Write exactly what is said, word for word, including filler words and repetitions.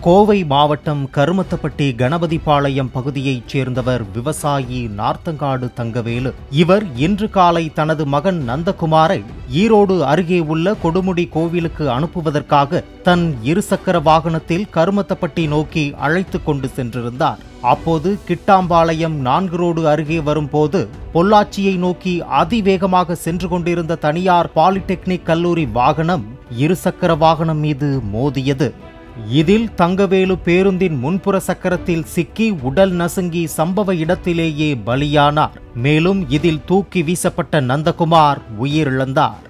கோவை மாவட்டம் கருமத்தப்பட்டி கணபதிபாளையம் பகுதியைச் சேர்ந்தவர் விவசாயி நார்த்தங்காடு தங்கவேலு. இவர் இன்று காலை தனது மகன் நந்தகுமாரை ஈரோடு அருகே உள்ள கொடுமுடி கோவிலுக்கு அனுப்புவதற்காக தன் இருசக்கர வாகனத்தில் கருமத்தப்பட்டி நோக்கி அழைத்து கொண்டு சென்றிருந்தார். அப்போது கிட்டாம்பாளையம் நான்கு ரோடு அருகே வரும்போது பொள்ளாச்சியை நோக்கி அதிவேகமாக சென்று கொண்டிருந்த தனியார் பாலிடெக்னிக் கல்லூரி வாகனம் இருசக்கர வாகனம் மீது மோதியது. இதில் தங்கவேலு பேருந்தின் முன்புற சக்கரத்தில் சிக்கி உடல் நசுங்கி சம்பவ இடத்திலேயே பலியானார். மேலும் இதில் தூக்கி வீசப்பட்ட நந்தகுமார் உயிரிழந்தார்.